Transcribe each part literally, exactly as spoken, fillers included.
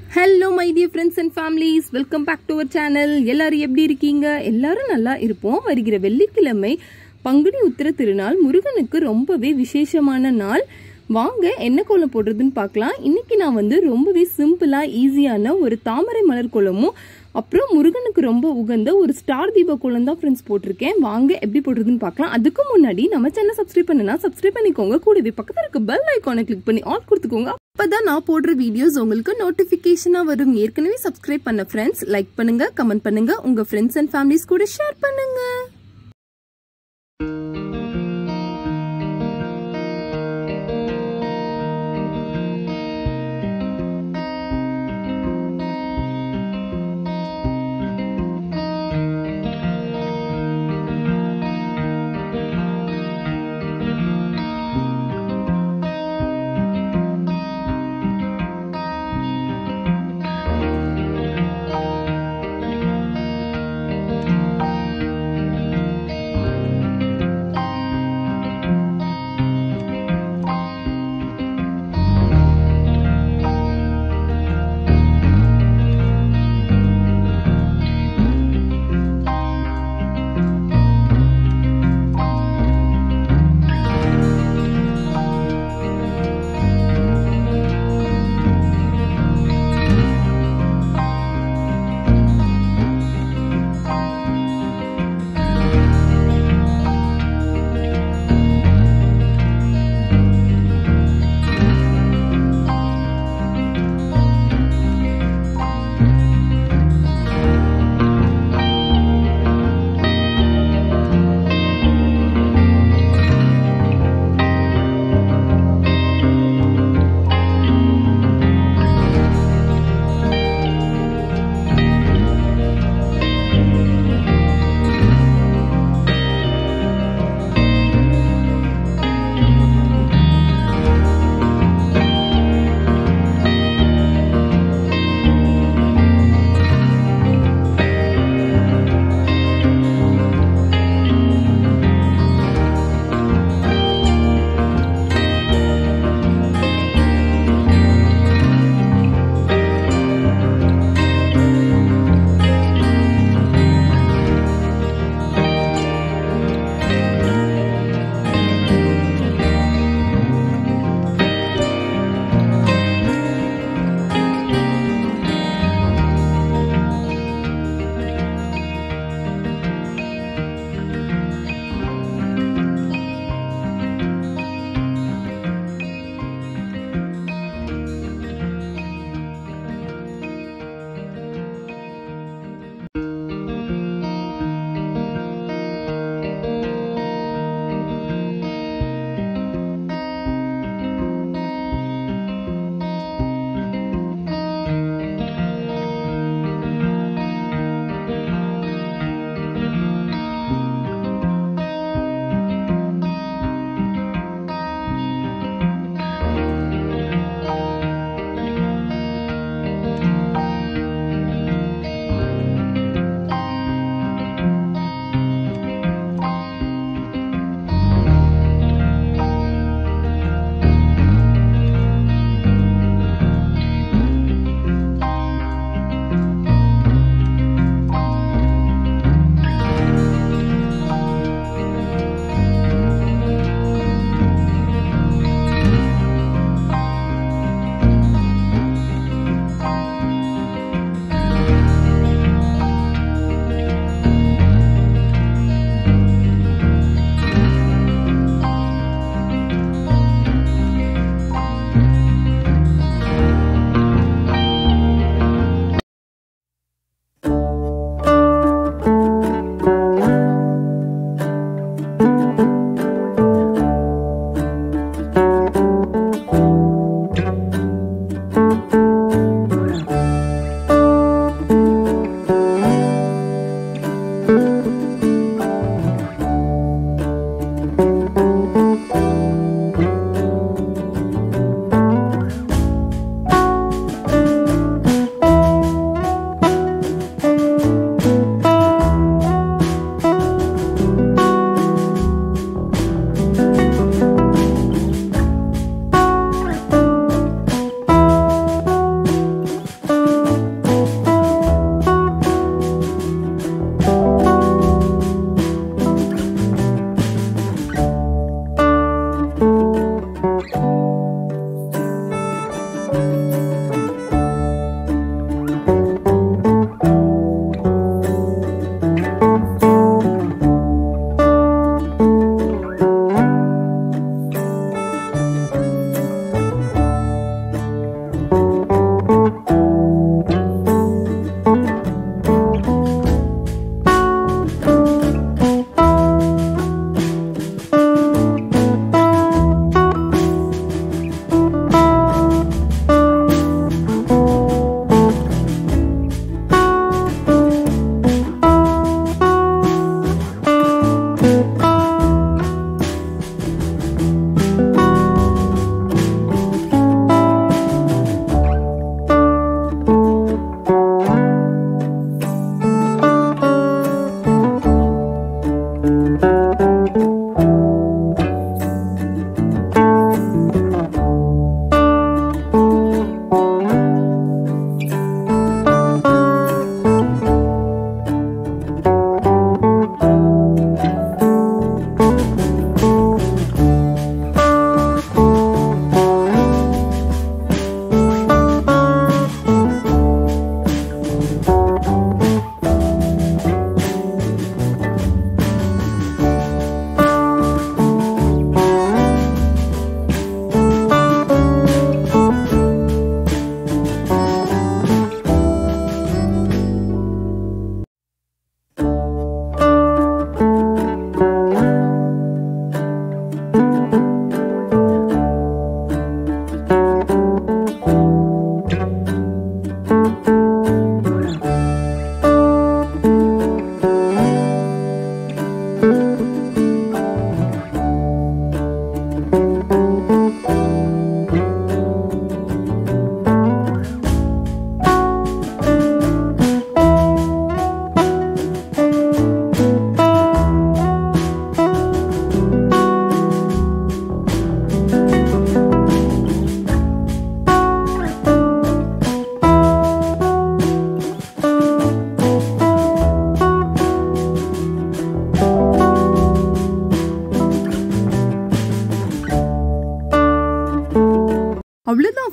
Hello my dear friends and families, welcome back to our channel. எல்லாரும் எப்படி இருக்கீங்க? எல்லாரும் நல்லா இருப்போம். வருகிற வெள்ளிக்கிழமை பங்குனி உத்திர திருநாள் முருகனுக்கு ரொம்பவே விசேஷமான நாள். வாங்க என்ன கோலம் போடுறதுன்னு பார்க்கலாம். இன்னைக்கு நான் வந்து ரொம்பவே சிம்பிளா ஈஸியான ஒரு தாமரை மலர் கோலமும் அப்புறம் முருகனுக்கு ரொம்ப உகந்த ஒரு ஸ்டார் தீப கோலம் தான் ஃப்ரெண்ட்ஸ் போட்டிருக்கேன். வாங்க எப்படி போடுறதுன்னு பார்க்கலாம். அதுக்கு முன்னாடி நம்ம சேனல் சப்ஸ்கிரைப் பண்ணனா சப்ஸ்கிரைப் பண்ணிக்கோங்க. கூடவே பக்கத்துல இருக்க பெல் ஐகானை கிளிக் பண்ணி ஆல் கொடுத்துக்கோங்க. அப்பதான் நான் போடுற வீடியோஸ் உங்களுக்கு நோட்டிபிகேஷனா வரும். ஏற்கனவே சப்ஸ்கிரைப் பண்ண ஃப்ரெண்ட்ஸ் லைக் பண்ணுங்க, கமெண்ட் பண்ணுங்க, உங்க ஃப்ரெண்ட்ஸ் அண்ட் ஃபேமிலிஸ் கூட ஷேர் பண்ணுங்க.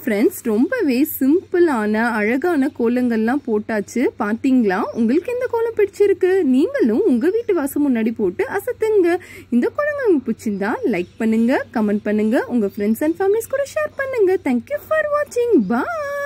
ஃப்ரெண்ட்ஸ், ரொம்பவே சிம்பிளான அழகான கோலங்கள்லாம் போட்டாச்சு. பார்த்தீங்களா? உங்களுக்கு இந்த கோலம் பிடிச்சிருக்கு? நீங்களும் உங்க வீட்டு வாசல் முன்னாடி போட்டு அசத்துங்க. இந்த கோலங்கள் உங்களுக்கு பிடிச்சிருந்தா லைக் பண்ணுங்க, கமெண்ட் பண்ணுங்க, உங்க ஃப்ரெண்ட்ஸ் அண்ட் ஃபேமிலிஸ் கூட ஷேர் பண்ணுங்க. தேங்க்யூ ஃபார் வாட்சிங். பாய்.